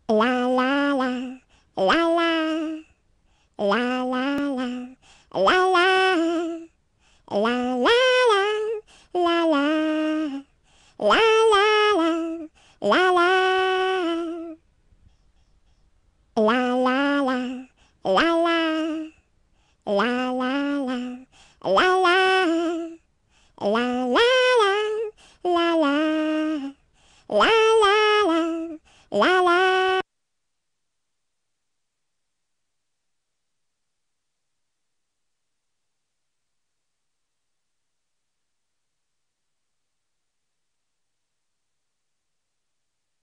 la la la, la la, la la la, la la, la la la, la la, la la la, la la. La la la, la la, la la la, la la, la